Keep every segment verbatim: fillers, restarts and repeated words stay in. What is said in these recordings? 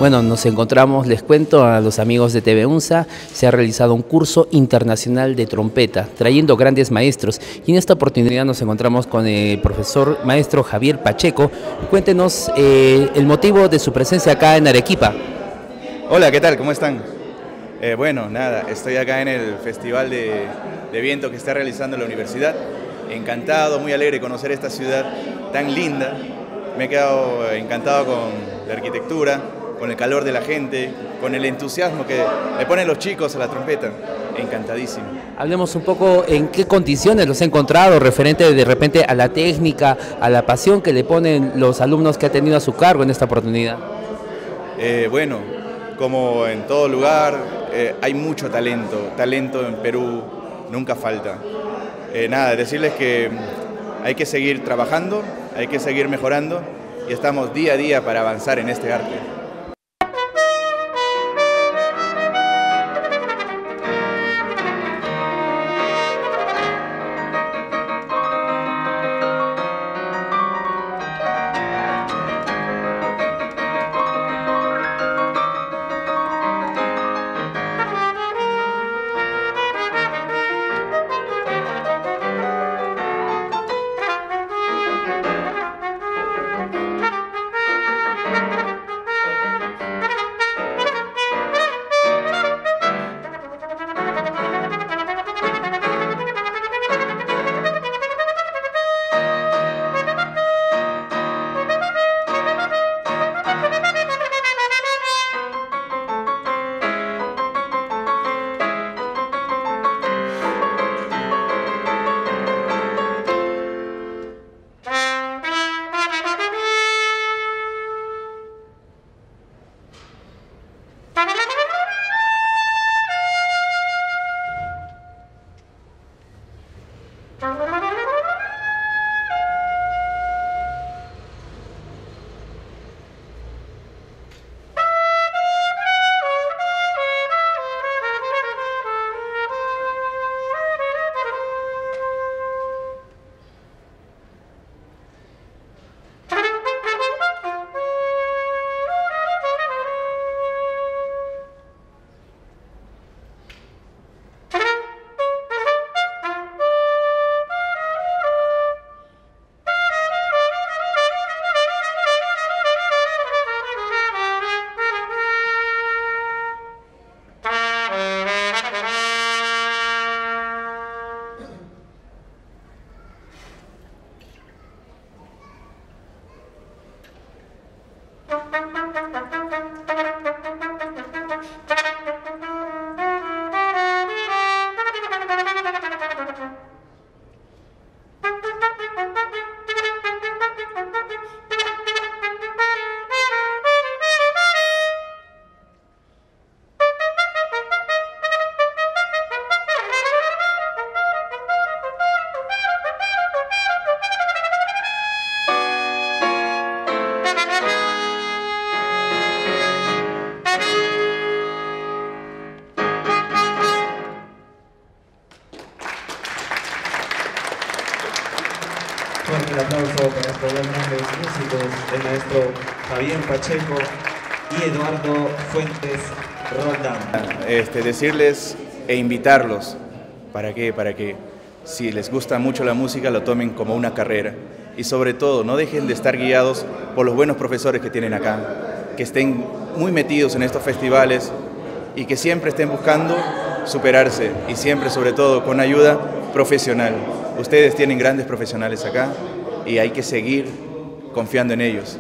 Bueno, nos encontramos, les cuento a los amigos de T V UNSA, se ha realizado un curso internacional de trompeta, trayendo grandes maestros. Y en esta oportunidad nos encontramos con el profesor maestro Javier Pacheco. Cuéntenos eh, el motivo de su presencia acá en Arequipa. Hola, ¿qué tal? ¿Cómo están? Eh, bueno, nada, estoy acá en el Festival de, de Viento que está realizando la universidad. Encantado, muy alegre de conocer esta ciudad tan linda. Me he quedado encantado con la arquitectura, con el calor de la gente, con el entusiasmo que le ponen los chicos a la trompeta. Encantadísimo. Hablemos un poco en qué condiciones los he encontrado, referente de repente a la técnica, a la pasión que le ponen los alumnos que ha tenido a su cargo en esta oportunidad. Eh, bueno, como en todo lugar, eh, hay mucho talento. Talento en Perú nunca falta. Eh, nada, decirles que hay que seguir trabajando, hay que seguir mejorando y estamos día a día para avanzar en este arte. Fuerte el aplauso para estos dos grandes músicos, el maestro Javier Pacheco y Eduardo Fuentes Roldán. Este, decirles e invitarlos, ¿para qué? Para que si les gusta mucho la música lo tomen como una carrera y sobre todo no dejen de estar guiados por los buenos profesores que tienen acá, que estén muy metidos en estos festivales y que siempre estén buscando superarse y siempre sobre todo con ayuda profesional. Ustedes tienen grandes profesionales acá y hay que seguir confiando en ellos.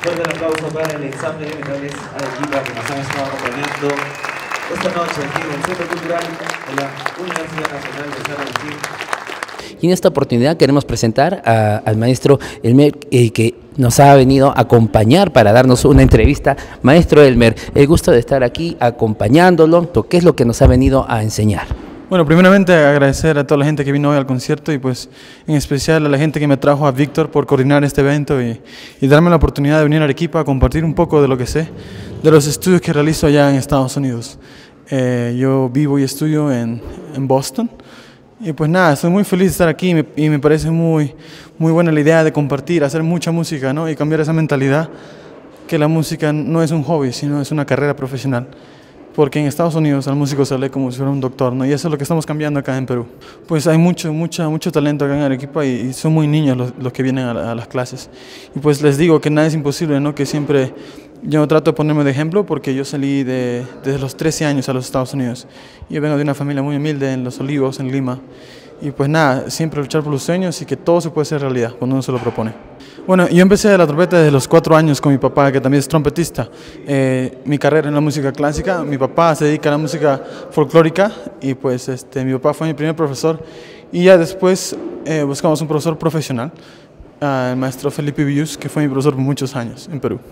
Fuerte el aplauso para el ensamble de metales Arequipa que nos han estado acompañando esta noche aquí en el Centro Cultural de la Universidad Nacional de San Agustín. Y en esta oportunidad queremos presentar a, al maestro Elmer, eh, que nos ha venido a acompañar para darnos una entrevista. Maestro Elmer, el gusto de estar aquí acompañándolo. ¿Qué es lo que nos ha venido a enseñar? Bueno, primeramente agradecer a toda la gente que vino hoy al concierto y pues en especial a la gente que me trajo, a Víctor, por coordinar este evento y, y darme la oportunidad de venir a Arequipa a compartir un poco de lo que sé, de los estudios que realizo allá en Estados Unidos. Eh, yo vivo y estudio en, en Boston y pues nada, estoy muy feliz de estar aquí y me, y me parece muy, muy buena la idea de compartir, hacer mucha música, ¿no? Y cambiar esa mentalidad que la música no es un hobby, sino es una carrera profesional. Porque en Estados Unidos al músico se lee como si fuera un doctor, ¿no? Y eso es lo que estamos cambiando acá en Perú. Pues hay mucho, mucho, mucho talento acá en Arequipa y, y son muy niños los, los que vienen a, a las clases. Y pues les digo que nada es imposible, ¿no? Que siempre yo trato de ponerme de ejemplo porque yo salí de, desde los trece años a los Estados Unidos. Yo vengo de una familia muy humilde en Los Olivos, en Lima. Y pues nada, siempre luchar por los sueños y que todo se puede hacer realidad cuando uno se lo propone. Bueno, yo empecé a la trompeta desde los cuatro años con mi papá, que también es trompetista. Eh, mi carrera en la música clásica, mi papá se dedica a la música folclórica y pues este, mi papá fue mi primer profesor. Y ya después eh, buscamos un profesor profesional, uh, el maestro Felipe Villus, que fue mi profesor por muchos años en Perú.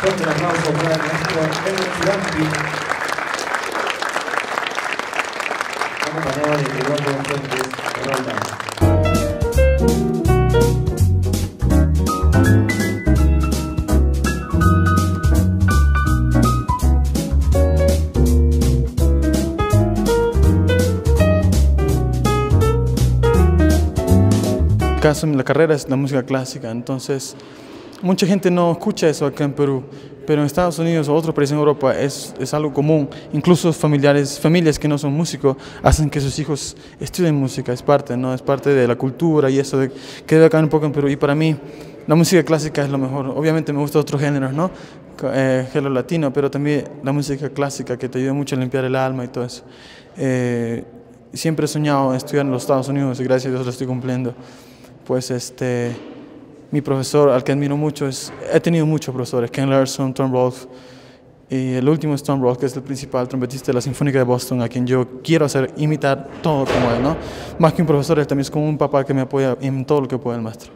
Fuerte el aplauso para el maestro Pedro Chirampi, acompañado de Eduardo Fuentes Roldán. Caso, la carrera es la música clásica, entonces mucha gente no escucha eso acá en Perú, pero en Estados Unidos o otros países en Europa es, es algo común. Incluso familiares, familias que no son músicos hacen que sus hijos estudien música, es parte, ¿no? Es parte de la cultura y eso de, que debe acá un poco en Perú. Y para mí la música clásica es lo mejor. Obviamente me gustan otros géneros, ¿no? Eh, género latino, pero también la música clásica que te ayuda mucho a limpiar el alma y todo eso. Eh, siempre he soñado en estudiar en los Estados Unidos y gracias a Dios lo estoy cumpliendo. Pues este, mi profesor, al que admiro mucho, es, he tenido muchos profesores, Ken Larson, Tom Rolfe, y el último es Tom Rolfe, que es el principal trompetista de la Sinfónica de Boston, a quien yo quiero hacer, imitar todo como él, ¿no? Más que un profesor, él también es como un papá que me apoya en todo lo que puede el maestro.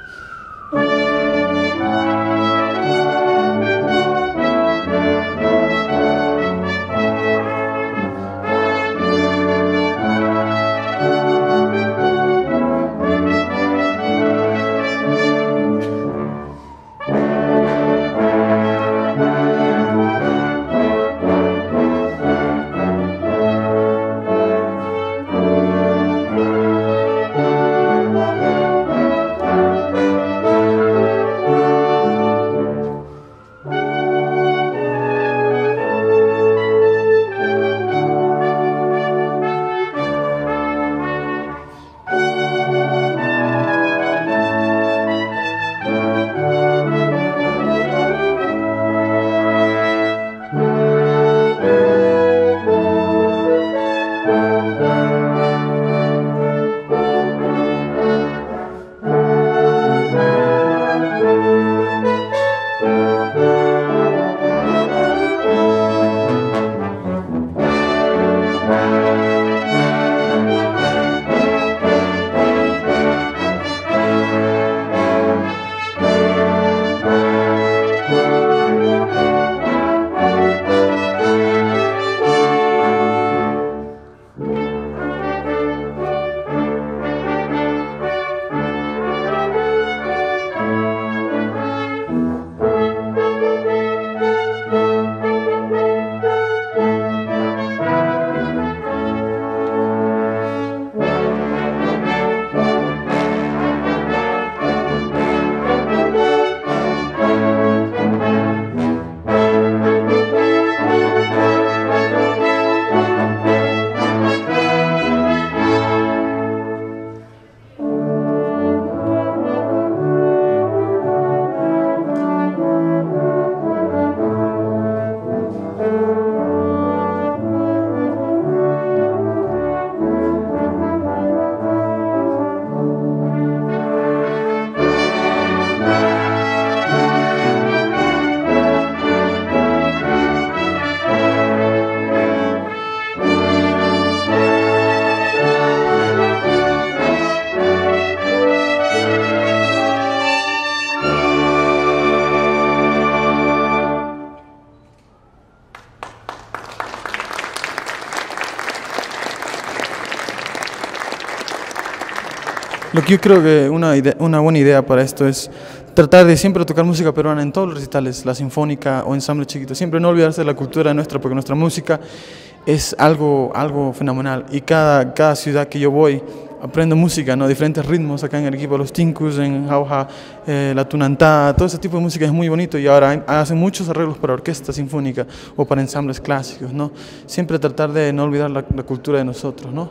Lo que yo creo que una, idea, una buena idea para esto es tratar de siempre tocar música peruana en todos los recitales, la sinfónica o ensamble chiquito, siempre no olvidarse de la cultura nuestra, porque nuestra música es algo, algo fenomenal, y cada, cada ciudad que yo voy aprendo música, ¿no? Diferentes ritmos acá en el equipo, los tincus, en Jauja, eh, la tunantá, todo ese tipo de música es muy bonito, y ahora hay, hacen muchos arreglos para orquesta sinfónica o para ensambles clásicos, ¿no? Siempre tratar de no olvidar la, la cultura de nosotros, ¿no?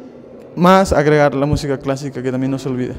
Más agregar la música clásica, que también no se olvide.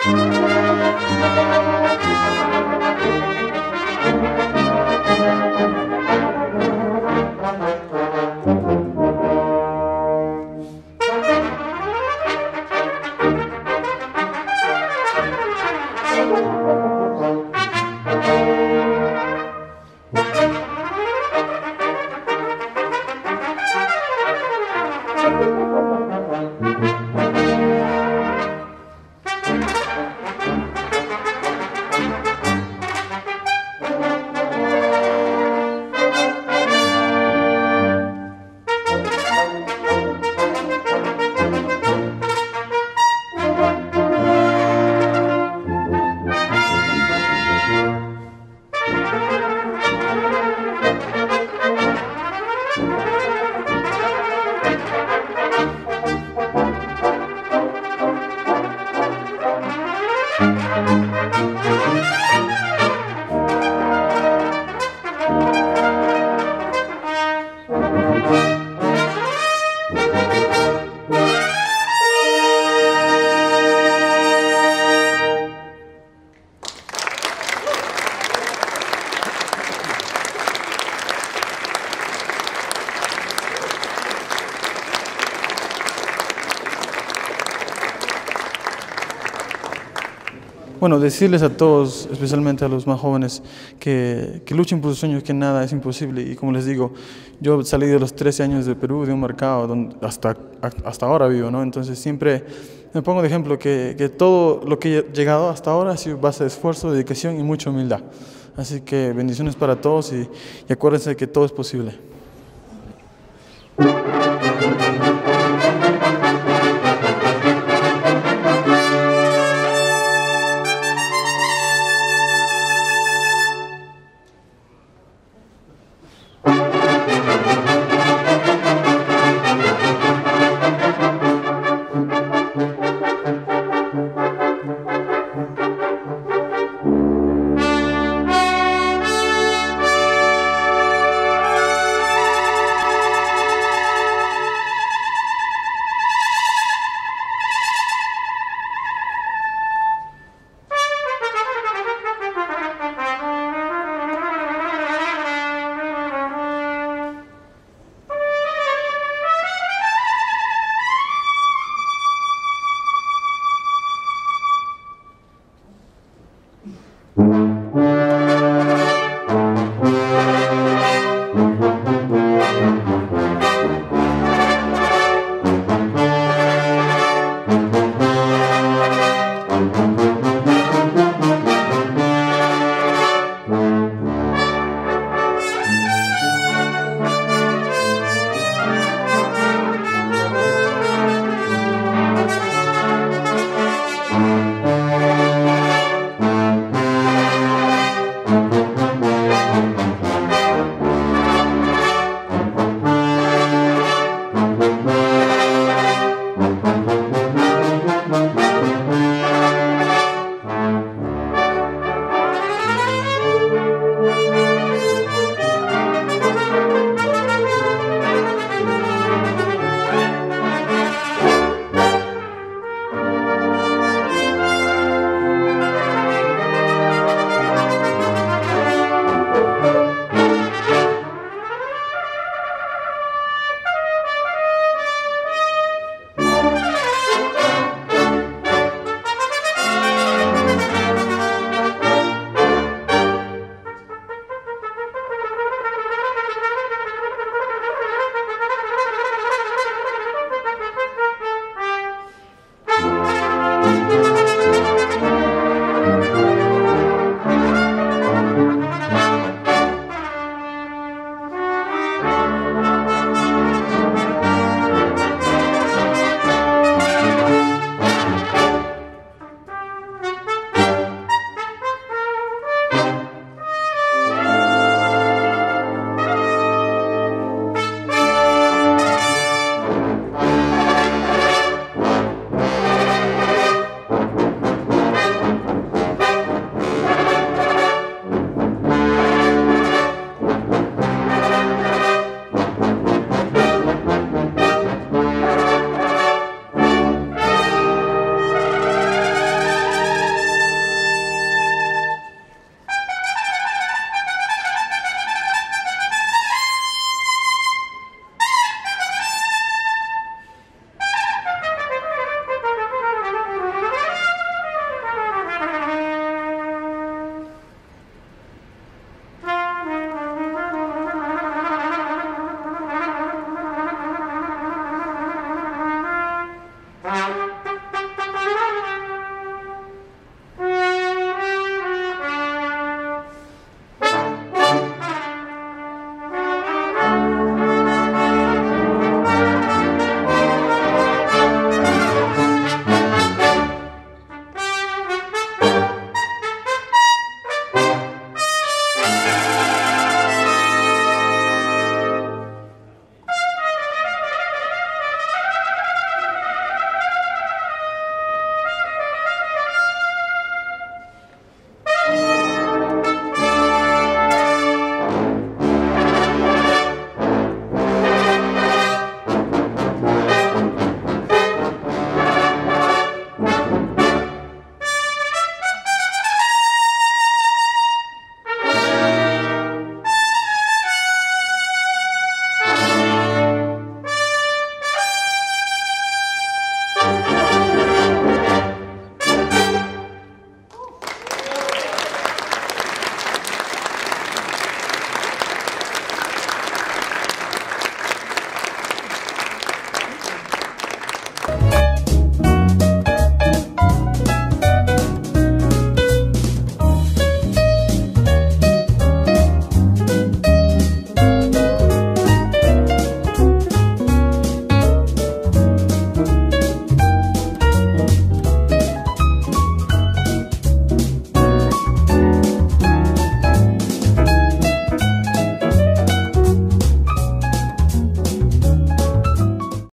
Bueno, decirles a todos, especialmente a los más jóvenes, que, que luchen por sus sueños, que nada es imposible. Y como les digo, yo salí de los trece años de Perú, de un mercado donde hasta, hasta ahora vivo, ¿no? Entonces siempre me pongo de ejemplo que, que todo lo que he llegado hasta ahora ha sido base de esfuerzo, dedicación y mucha humildad. Así que bendiciones para todos y, y acuérdense que todo es posible. Mm-hmm.